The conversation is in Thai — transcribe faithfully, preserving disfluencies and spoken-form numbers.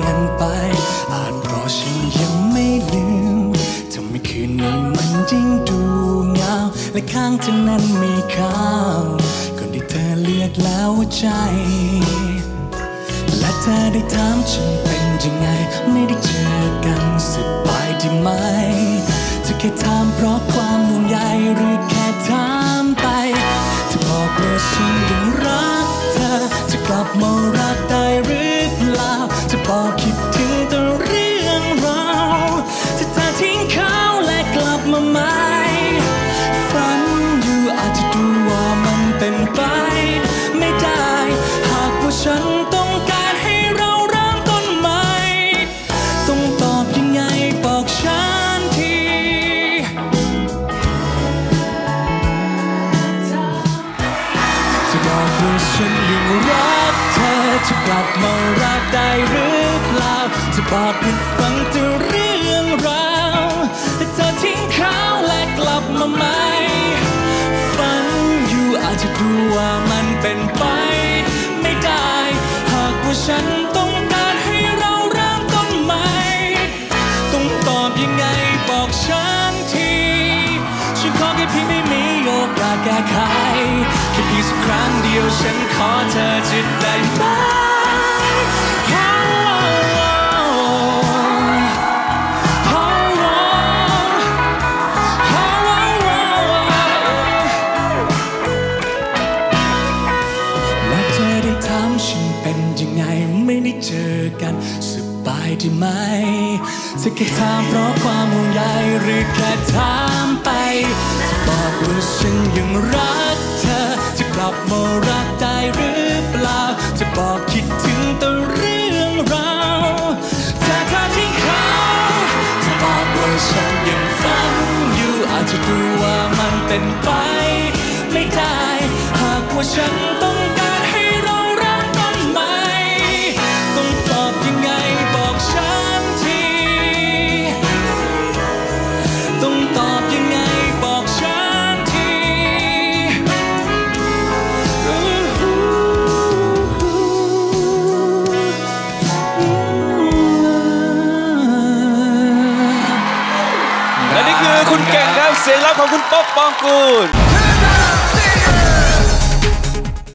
กันไปอาจเพราะฉันยังไม่ลืมทำให้คืนนี้มันยิ่งดูเงาและข้างเธอนั้นมีเขาคนที่เธอเลือกแล้วหัวใจและเธอได้ถามฉันเป็นยังไงไม่ได้เจอกันสบายดีไหมเธอแค่ถามเพราะความห่วงใยหรือแค่ถามไปเธอบอกว่าฉันยังรักเธอจะกลับมารักได้หรือเปล่าจะบอกคิดถึงแต่เรื่องราวถ้าเธอทิ้งเขาและกลับมาใหม่ฝันอยู่อาจจะดูว่ามันเป็นไปไม่ได้หากว่าฉันต้องการให้เราเริ่มต้นใหม่ต้องตอบยังไงบอกฉันทีจะบอกว่าฉันยังรักเธอจะกลับมารักได้หรือเปล่าจะบอกให้ฟังแต่เรื่องราวแต่เธอทิ้งเขาและกลับมาใหม่ฝันอยู่อาจจะดูว่ามันเป็นไปไม่ได้หากว่าฉันต้องการให้เราเริ่มต้นใหม่ต้องตอบยังไงบอกฉันทีฉันขอแค่เพียงได้มีโอกาสแก้ไขแค่เพียงสักครั้งเดียวฉันขอเธอจะได้ไหมไม่ได้เจอกันสบายดีไหมจะแค่ถามเพราะความห่วงใยหรือแค่ถามไปจะบอกว่าฉันยังรักเธอจะกลับมารักได้หรือเปล่าจะบอกคิดถึงแต่เรื่องราวแต่ถ้าทิ้งเขาจะบอกว่าฉันยังฝันอยู่อาจจะดูว่ามันเป็นไปไม่ได้หากว่าฉันต้องการให้เรายังไงบอกฉันทีต้องตอบยังไงบอกฉันทีและนี่คือคุณเก่งครับเสียงรับของคุณป๊อปปองกูล